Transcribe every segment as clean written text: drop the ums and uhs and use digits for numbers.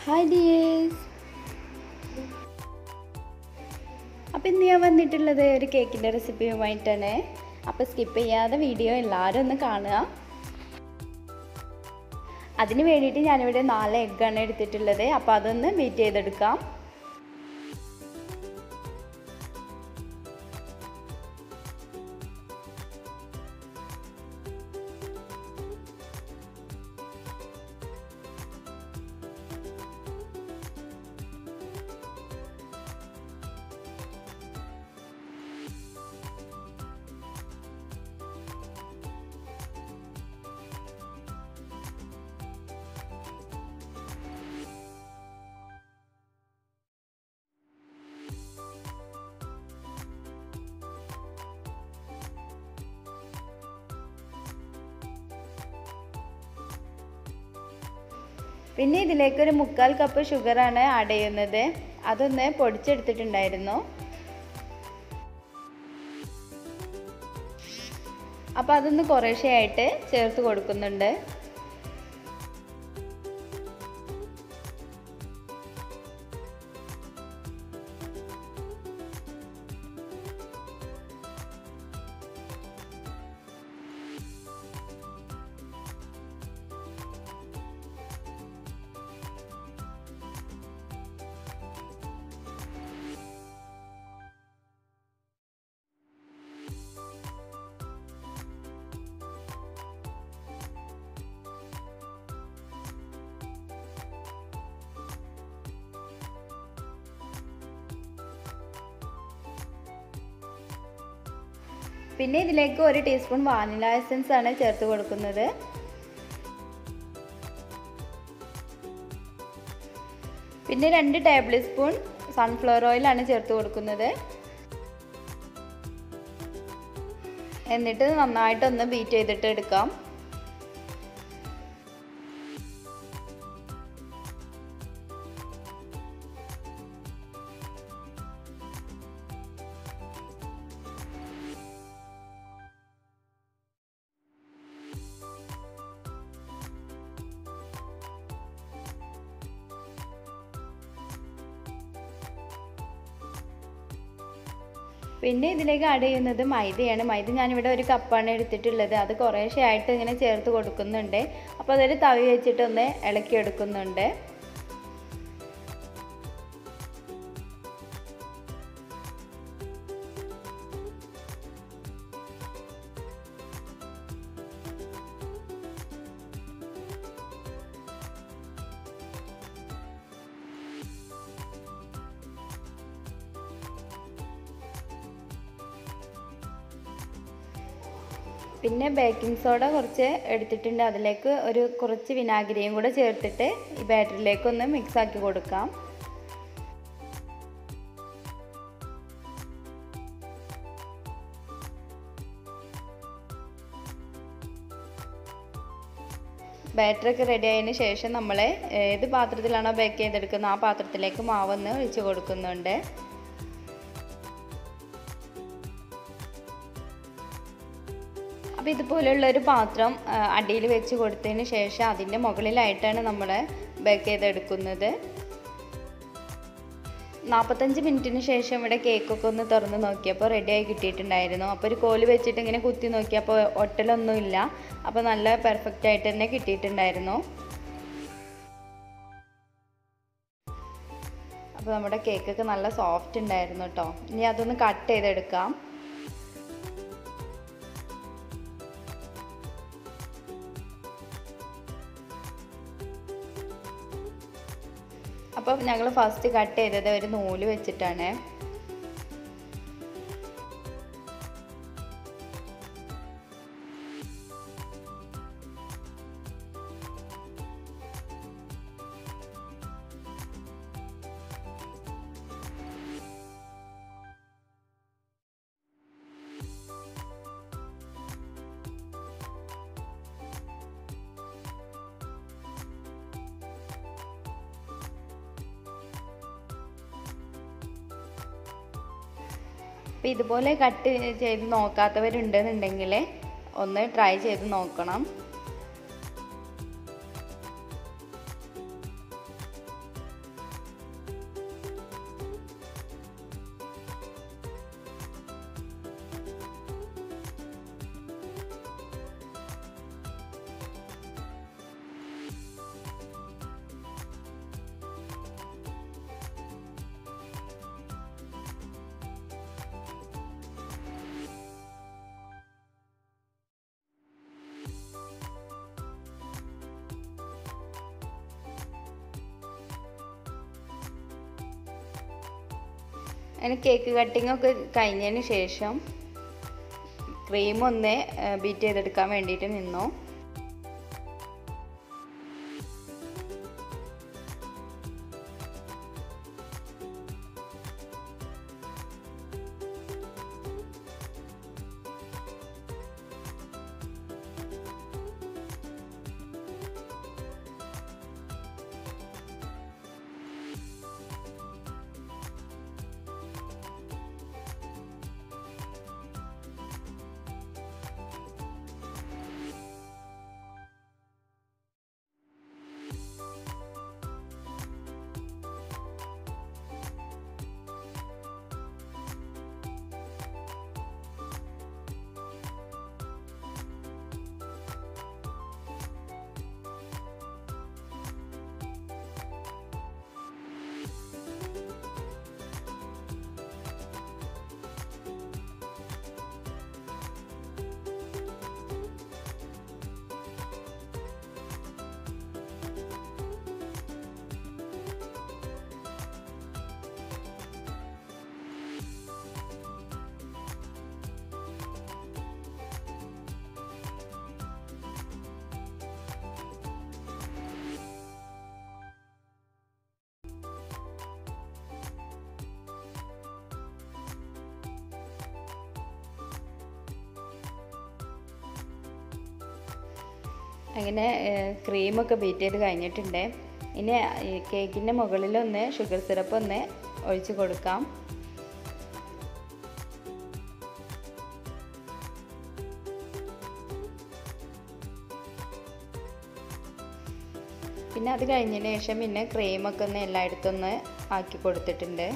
Hi dears. അപ്പോൾ ഇന്ന് ഞാൻ വന്നിട്ടുള്ളത് ഒരു കേക്കിൻ്റെ റെസിപ്പിയുമായിട്ടാണ്. അപ്പോൾ സ്കിപ്പ് ചെയ്യാതെ വീഡിയോ എല്ലാവരും ഒന്ന് കാണുക. അതിന് വേണ്ടിയിട്ട് ഞാനിവിടെ 4 എഗ്ഗാണ് എടുത്തിട്ടുള്ളത്. അപ്പോൾ അതൊന്ന് ബീറ്റ് ചെയ്തെടുക്കാം. പിന്നെ ഇതിലേക്ക് ഒരു 3/4 കപ്പ് ഷുഗറാണ് ആഡ് ചെയ്യുന്നത്. അതൊന്ന് പൊടിച്ചെടുത്തിട്ടുണ്ടായിരുന്നു. അപ്പോൾ അതൊന്ന് കുറേശ്ശെയായിട്ട് ചേർത്ത് കൊടുക്കുന്നുണ്ട്. പിന്നെ ഇതിലേക്ക് 1 ടീസ്പൂൺ വാനില എസൻസ് ആണ് ചേർത്ത് കൊടുക്കുന്നത്. പിന്നെ 2 ടേബിൾ സ്പൂൺ സൺഫ്ലവർ ഓയിലാണ് ചേർത്ത് കൊടുക്കുന്നത്. എന്നിട്ട് നന്നായിട്ടൊന്ന് ബീറ്റ് ചെയ്തിട്ട് എടുക്കാം. പിന്നെ ഇതിലേക്ക് ആഡ് ചെയ്യുന്നത് മൈദയാണ്. മൈദ ഞാനിവിടെ 1 കപ്പാണ് എടുത്തിട്ടുള്ളത്. അത് കുറേശ്ശെ ആയിട്ട് ഇങ്ങനെ ചേർത്ത് കൊടുക്കുന്നുണ്ട്. അപ്പോൾ അതൊരു തവി വെച്ചിട്ടൊന്ന് ഇളക്കിയെടുക്കുന്നുണ്ട്. പിന്നെ ബേക്കിംഗ് സോഡ കുറച്ച് എടുത്തിട്ടുണ്ട്. അതിലേക്ക് കുറച്ച് വിനാഗിരിയും കൂടെ ചേർത്തിട്ട് ഈ ബാറ്ററിലേക്ക് ഒന്ന് മിക്സ് ആക്കി കൊടുക്കാം. ബാറ്ററൊക്കെ റെഡി ആയതിനു ശേഷം നമ്മൾ ഏത് പാത്രത്തിലാണോ ബേക്ക് ചെയ്തെടുക്കുന്നത് ആ പാത്രത്തിലേക്ക് മാവൊന്ന് ഒഴിച്ച് കൊടുക്കുന്നുണ്ട്. അപ്പോൾ ഇതുപോലെയുള്ളൊരു പാത്രം അടിയിൽ വെച്ച് കൊടുത്തതിന് ശേഷം അതിൻ്റെ മുകളിലായിട്ടാണ് നമ്മൾ ബേക്ക് ചെയ്തെടുക്കുന്നത്. 45 മിനിറ്റിന് ശേഷം ഇവിടെ കേക്കൊക്കെ ഒന്ന് തുറന്ന് നോക്കിയപ്പോൾ റെഡിയായി കിട്ടിയിട്ടുണ്ടായിരുന്നു. അപ്പോൾ ഒരു കോല് വെച്ചിട്ട് ഇങ്ങനെ കുത്തി നോക്കിയപ്പോൾ ഒട്ടലൊന്നുമില്ല. അപ്പോൾ നല്ല പെർഫെക്റ്റ് ആയിട്ട് തന്നെ കിട്ടിയിട്ടുണ്ടായിരുന്നു. അപ്പോൾ നമ്മുടെ കേക്കൊക്കെ നല്ല സോഫ്റ്റ് ഉണ്ടായിരുന്നു കേട്ടോ. ഇനി അതൊന്ന് കട്ട് ചെയ്തെടുക്കാം. അപ്പോൾ ഞങ്ങൾ ഫസ്റ്റ് കട്ട് ചെയ്തത് ഒരു നൂല് വെച്ചിട്ടാണ്. അപ്പോൾ ഇതുപോലെ കട്ട് ചെയ്ത് നോക്കാത്തവരുണ്ടെന്നുണ്ടെങ്കിൽ ഒന്ന് ട്രൈ ചെയ്ത് നോക്കണം. അങ്ങനെ കേക്ക് കട്ടിംഗ് ഒക്കെ കഴിഞ്ഞതിന് ശേഷം ക്രീം ഒന്ന് ബീറ്റ് ചെയ്തെടുക്കാൻ വേണ്ടിയിട്ട് നിന്നു. അങ്ങനെ ക്രീമൊക്കെ ബീറ്റ് ചെയ്ത് കഴിഞ്ഞിട്ടുണ്ട്. ഇനി കേക്കിൻ്റെ മുകളിലൊന്ന് ഷുഗർ സിറപ്പ് ഒന്ന് ഒഴിച്ച് കൊടുക്കാം. പിന്നെ അത് കഴിഞ്ഞതിന് ശേഷം പിന്നെ ക്രീമൊക്കെ ഒന്ന് എല്ലായിടത്തും ഒന്ന് ആക്കി കൊടുത്തിട്ടുണ്ട്.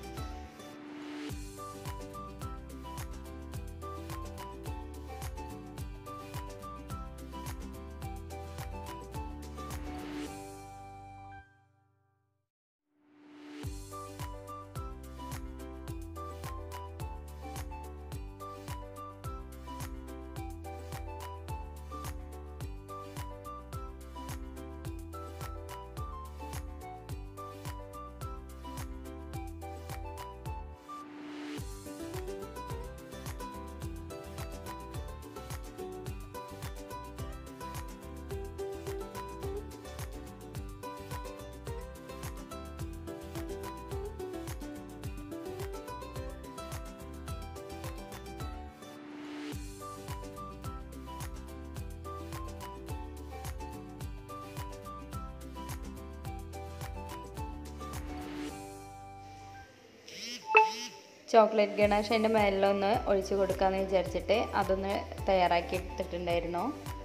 ചോക്ലേറ്റ് ഗണേഷ് അതിൻ്റെ മേലിലൊന്ന് ഒഴിച്ച് കൊടുക്കാമെന്ന് വിചാരിച്ചിട്ട് അതൊന്ന് തയ്യാറാക്കി എടുത്തിട്ടുണ്ടായിരുന്നു.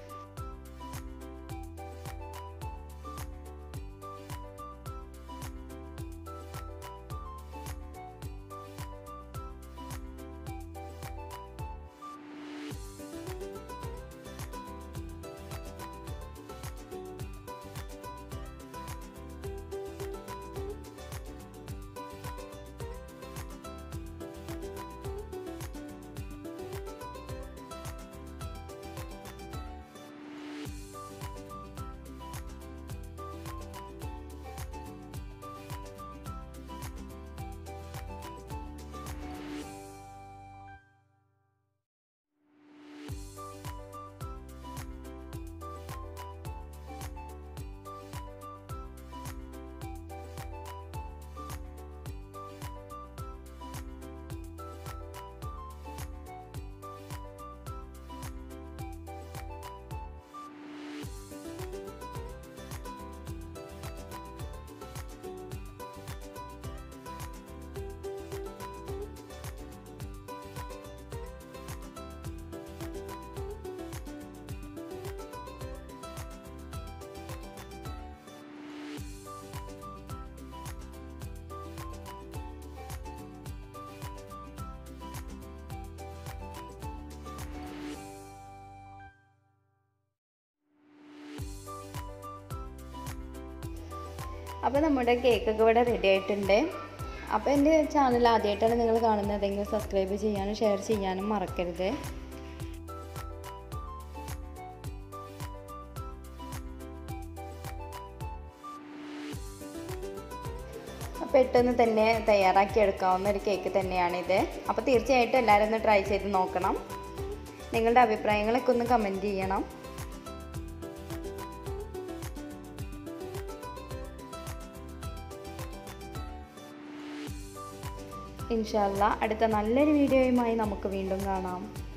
അപ്പോൾ നമ്മുടെ കേക്കൊക്കെ ഇവിടെ റെഡി ആയിട്ടുണ്ട്. അപ്പോൾ എൻ്റെ ചാനൽ ആദ്യമായിട്ടാണ് നിങ്ങൾ കാണുന്നതെങ്കിൽ സബ്സ്ക്രൈബ് ചെയ്യാനും ഷെയർ ചെയ്യാനും മറക്കരുത്. പെട്ടെന്ന് തന്നെ തയ്യാറാക്കി എടുക്കാവുന്ന ഒരു കേക്ക് തന്നെയാണിത്. അപ്പോൾ തീർച്ചയായിട്ടും എല്ലാവരും ഒന്ന് ട്രൈ ചെയ്ത് നോക്കണം. നിങ്ങളുടെ അഭിപ്രായങ്ങളൊക്കെ ഒന്ന് കമൻറ്റ് ചെയ്യണം. ഇൻഷാ അല്ലാഹ് അടുത്ത നല്ലൊരു വീഡിയോയുമായി നമുക്ക് വീണ്ടും കാണാം.